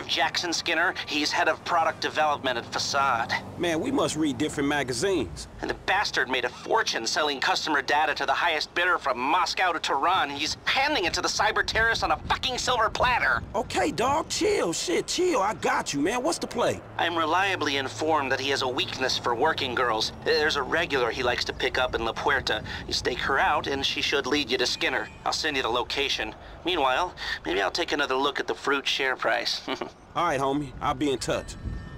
Jackson Skinner. He's head of product development at Facade. Man, we must read different magazines. And the bastard made a fortune selling customer data to the highest bidder from Moscow to Tehran. He's handing it to the cyber terrorists on a fucking silver platter. Okay, dog, chill. Shit, chill. I got you, man. What's the play? I'm reliably informed that he has a weakness for working girls. There's a regular he likes to pick up in La Puerta. You stake her out, and she should lead you to Skinner. I'll send you the location. Meanwhile, maybe I'll take another look at the fruit share price. All right, homie. I'll be in touch.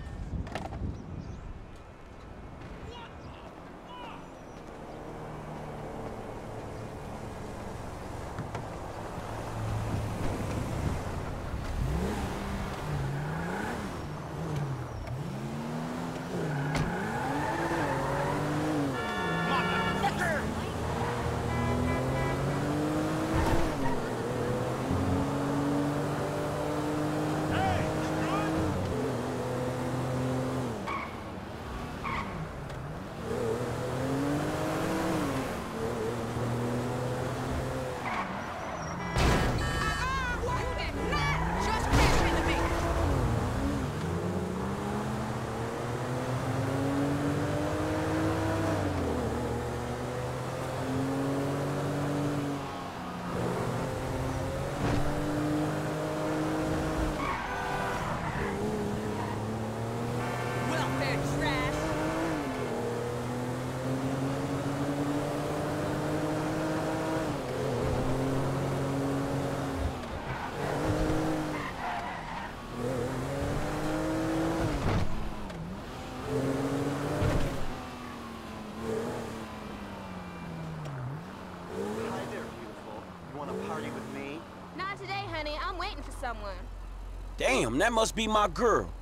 Someone. Damn, that must be my girl.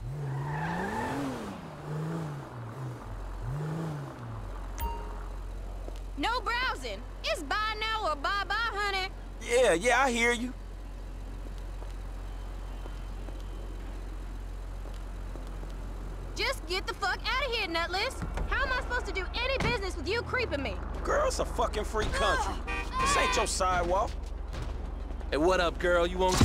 No browsing. It's bye now or bye-bye, honey. Yeah, I hear you. Just get the fuck out of here, nutless. How am I supposed to do any business with you creeping me? Girl, it's a fucking free country. This ain't your sidewalk. Hey, what up, girl? You want...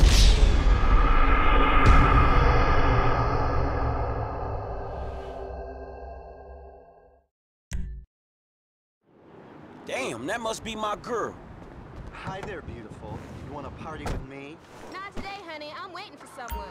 Damn, that must be my girl. Hi there, beautiful. You want to party with me? Not today, honey. I'm waiting for someone.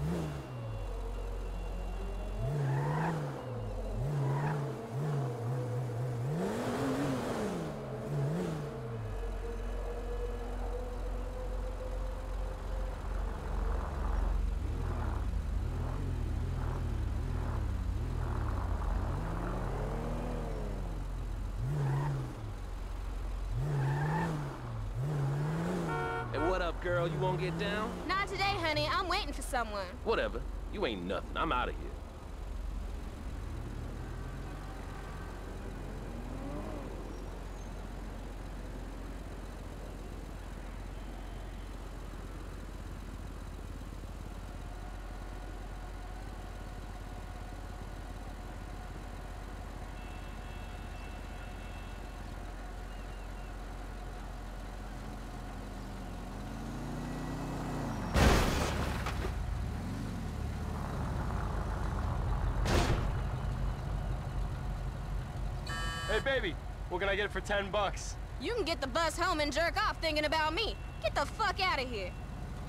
What up, girl? You won't get down? Not today, honey. I'm waiting for someone. Whatever. You ain't nothing. I'm out of here. Hey, baby, what can I get for 10 bucks? You can get the bus home and jerk off thinking about me. Get the fuck out of here.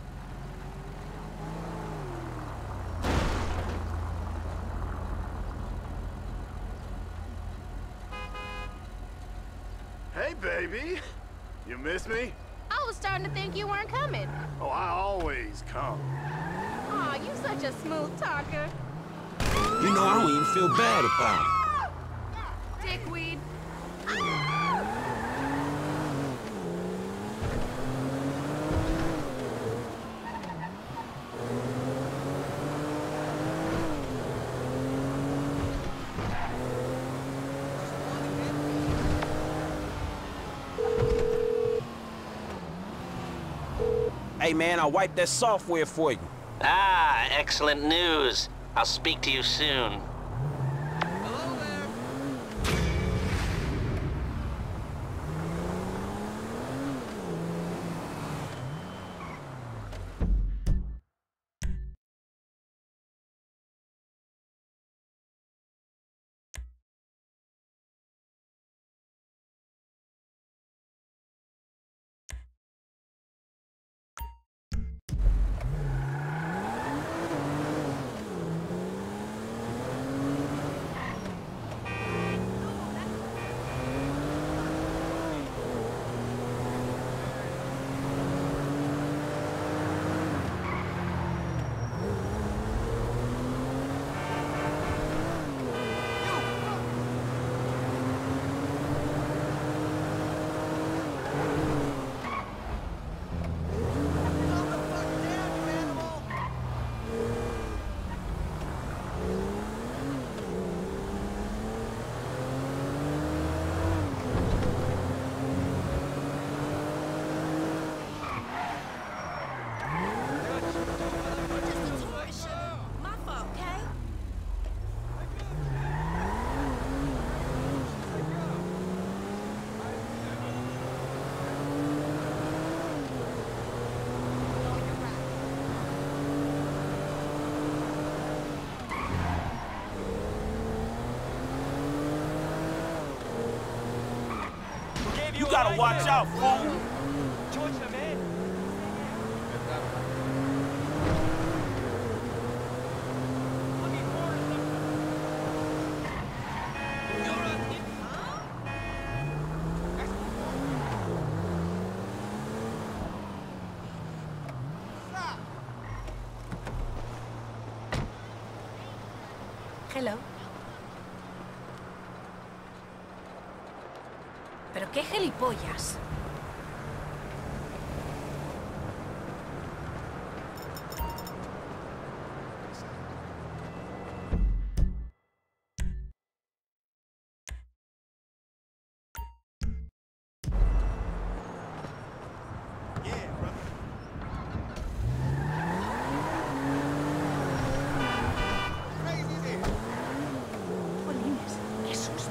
Hey, baby. You miss me? I was starting to think you weren't coming. Oh, I always come. Aw, you such a smooth talker. You know, I don't even feel bad about it. Dickweed. Hey, man, I wiped that software for you. Ah, excellent news. I'll speak to you soon. gotta watch out, fool. Hello. ¿Pero qué gilipollas? Jolines, qué susto.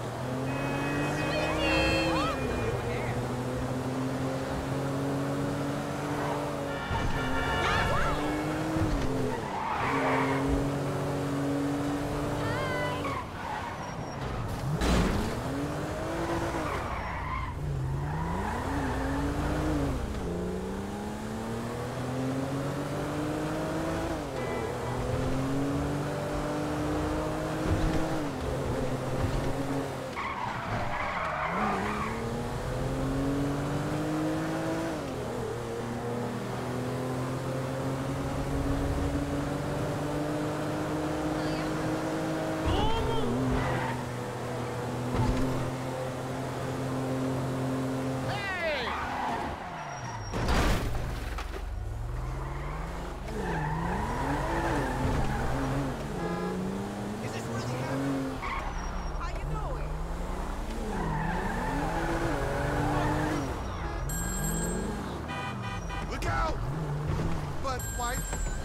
Look out! But white.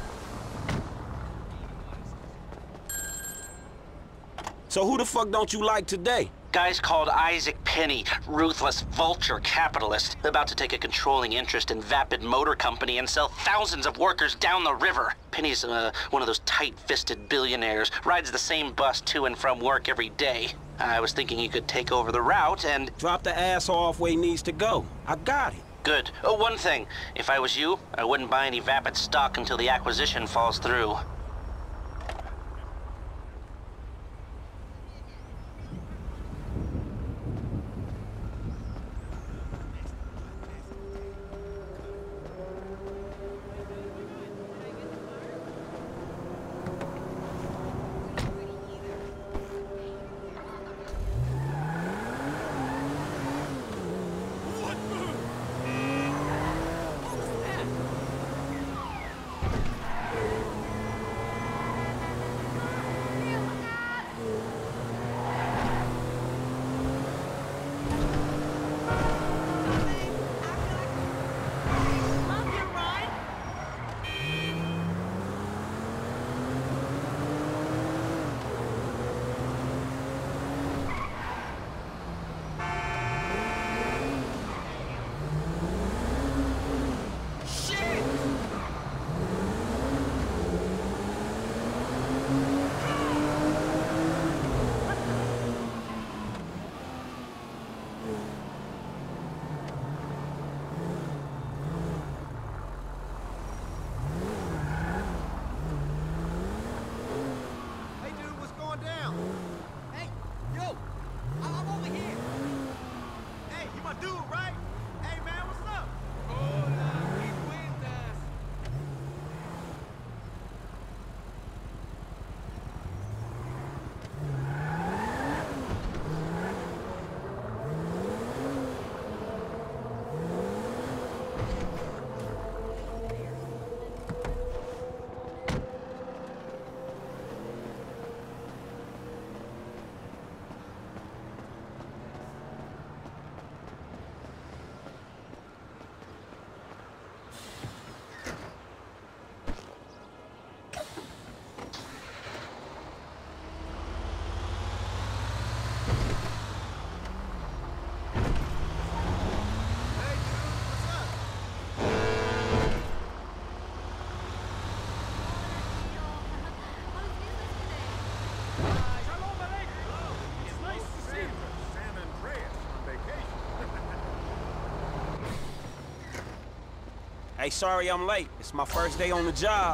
So who the fuck don't you like today? Guy's called Isaac Penny, ruthless vulture capitalist, about to take a controlling interest in Vapid Motor Company and sell thousands of workers down the river. Penny's one of those tight-fisted billionaires, rides the same bus to and from work every day. I was thinking he could take over the route and... Drop the ass off where he needs to go. I got it. Good. Oh, one thing. If I was you, I wouldn't buy any Vapid stock until the acquisition falls through. Hey, sorry I'm late. It's my first day on the job.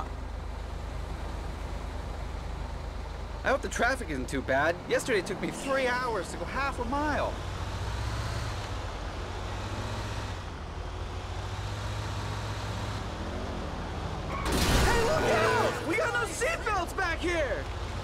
I hope the traffic isn't too bad. Yesterday it took me 3 hours to go half a mile. Hey, look out! We got no seatbelts back here!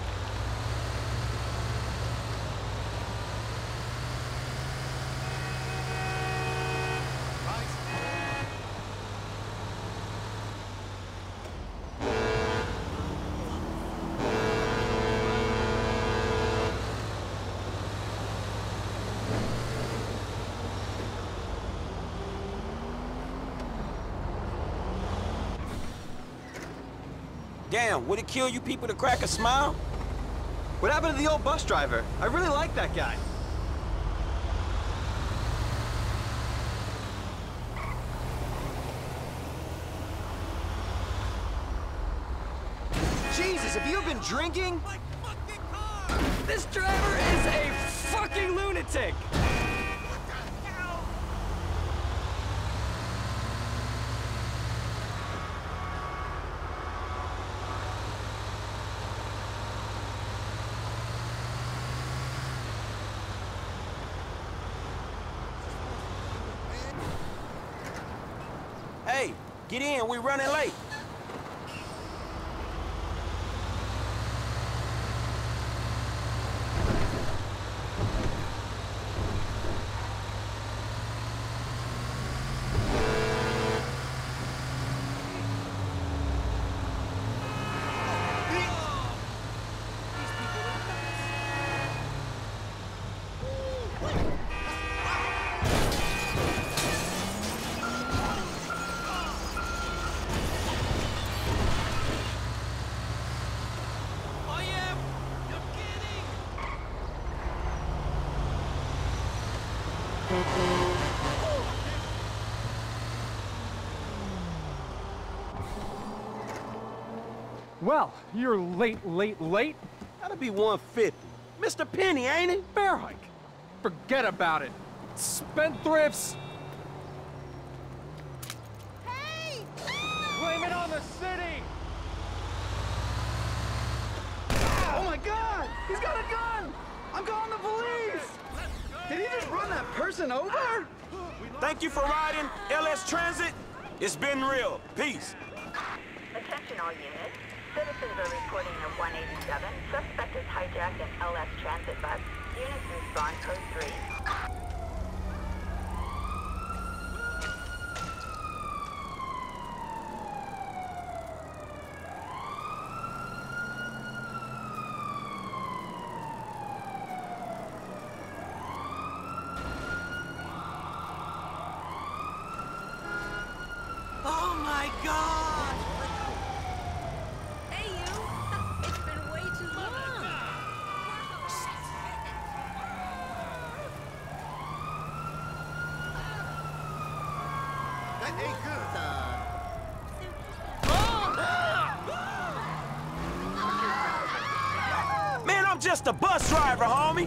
Damn, would it kill you people to crack a smile? What happened to the old bus driver? I really like that guy. Jesus, have you been drinking? My fucking car! This driver is a fucking lunatic! Hey, get in, we running late. Well, you're late. That'll be 150. Mr. Penny, ain't it? Bear hike. Forget about it. Spendthrifts. Hey! Blame it on the city. Oh my God! He's got a gun! I'm calling the police! Did he just run that person over? Thank you for riding LS Transit. It's been real. Peace. Attention all units. Citizens are reporting a 187. Suspect is hijacked an LS transit bus. Units respond code 3. Oh my God! Hey, you! It's been way too long. That ain't good. Man, I'm just a bus driver, homie.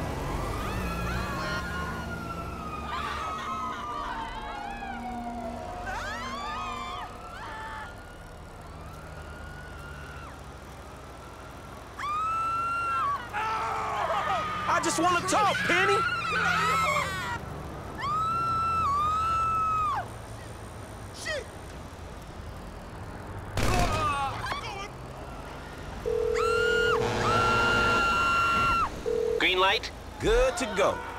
I just want to talk, Penny. Shit! Green light? Good to go.